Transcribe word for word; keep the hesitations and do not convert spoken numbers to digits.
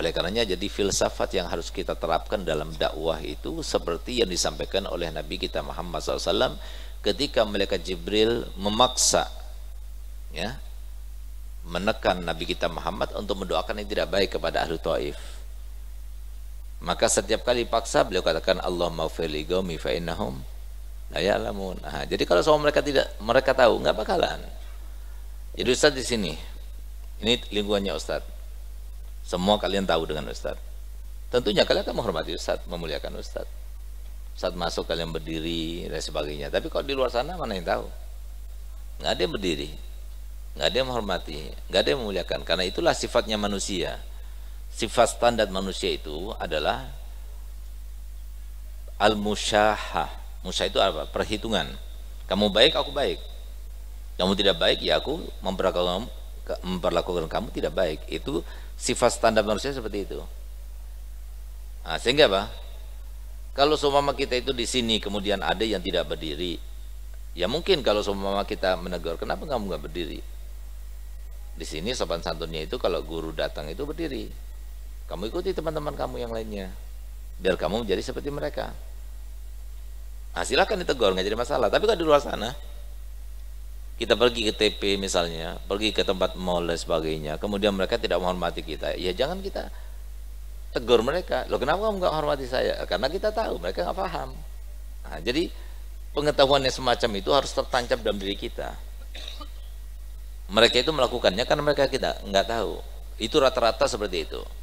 Oleh karenanya jadi filsafat yang harus kita terapkan dalam dakwah itu seperti yang disampaikan oleh Nabi kita Muhammad shallallahu alaihi wasallam ketika malaikat Jibril memaksa ya menekan Nabi kita Muhammad untuk mendoakan yang tidak baik kepada ahli Taif. Maka setiap kali paksa beliau katakan Allahumma firli qaumi fa innahum la ya'lamun. Nah, jadi kalau sama mereka tidak mereka tahu nggak bakalan. Jadi Ustaz di sini ini lingkungannya Ustaz. Semua kalian tahu dengan Ustaz. Tentunya kalian akan menghormati Ustaz, memuliakan Ustaz. Saat masuk kalian berdiri dan sebagainya. Tapi kalau di luar sana mana yang tahu? Nggak ada yang berdiri, nggak ada yang menghormati, nggak ada yang memuliakan. Karena itulah sifatnya manusia. Sifat standar manusia itu adalah al-musyahah. Musyah itu apa? Perhitungan. Kamu baik, aku baik. Kamu tidak baik, ya aku memperlakukan, memperlakukan kamu tidak baik. Itu sifat standar manusia seperti itu. Nah, sehingga apa? Kalau seumpama kita itu di sini kemudian ada yang tidak berdiri, ya mungkin kalau seumpama kita menegur, kenapa kamu nggak berdiri? Di sini sopan santunnya itu kalau guru datang itu berdiri. Kamu ikuti teman-teman kamu yang lainnya, biar kamu menjadi seperti mereka. Nah, silakan ditegur, nggak jadi masalah. Tapi kalau di luar sana, kita pergi ke T P misalnya, pergi ke tempat mall dan sebagainya, kemudian mereka tidak menghormati kita, ya jangan kita tegur mereka. Loh, kenapa kamu nggak hormati saya? Karena kita tahu mereka nggak paham. Nah, jadi pengetahuan yang semacam itu harus tertancap dalam diri kita. Mereka itu melakukannya karena mereka kita nggak tahu. Itu rata-rata seperti itu.